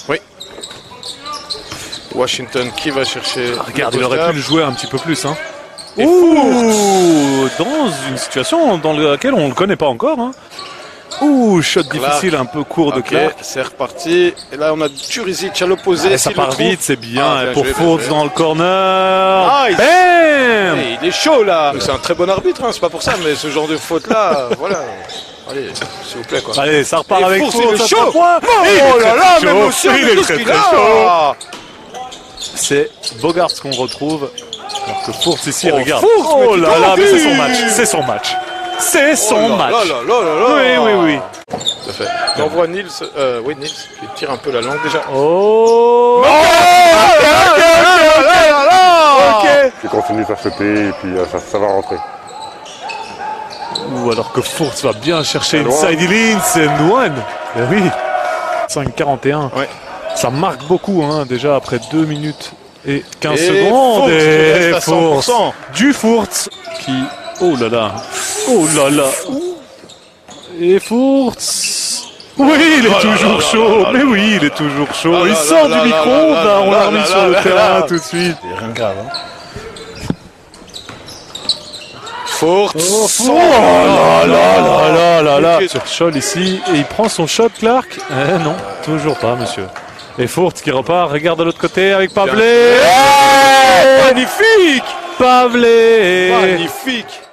Oui. Washington qui va chercher... Regarde, il aurait pu le jouer un petit peu plus. Hein. Et Ouh, dans une situation dans laquelle on ne le connaît pas encore. Hein. Ouh, shot difficile, un peu court de Clark. C'est reparti. Et là, on a Jurisic à l'opposé. Ça part vite, c'est bien. Pour joué, Furtz dans le corner. Nice. Bam! Il est chaud là. C'est un très bon arbitre, hein, c'est pas pour ça, mais ce genre de faute-là, voilà. Allez, s'il vous plaît quoi. Allez, ça repart Et avec Furtz, Furtz. il est chaud. Oh là là, même au ciel, il est très chaud. là. C'est Bogart qu'on retrouve. Alors que Furtz ici, regarde. Furtz, Oh mais là là, mais c'est son oui. match. C'est son match. C'est son match. Oui. Oui. Tout à fait. On voit Nils, Nils qui tire un peu la langue déjà. Oh. Ok. Il continue à sauter et puis ça va rentrer. Ou alors que Furtz va bien chercher une loin. side in, c'est Nguyen. Eh oui. 5-41. Ouais. Ça marque beaucoup hein, déjà après 2 minutes et 15 Et secondes. Furtz qui Et reste à Furtz. 100%. Du Furtz qui... Oh là là. Oh là là. Et Furtz. Oui, il est toujours chaud. Mais oui, il est toujours chaud. Il sort du micro-ondes. On l'a remis sur le terrain tout de suite. C'est rien de grave. Hein. Furtz. Oh là. Sur Scholl ici. Et il prend son shot, Clark. Eh non, toujours pas, monsieur. Et Furtz qui repart. Regarde de l'autre côté avec Pavlé. Magnifique. Pavlé. Magnifique.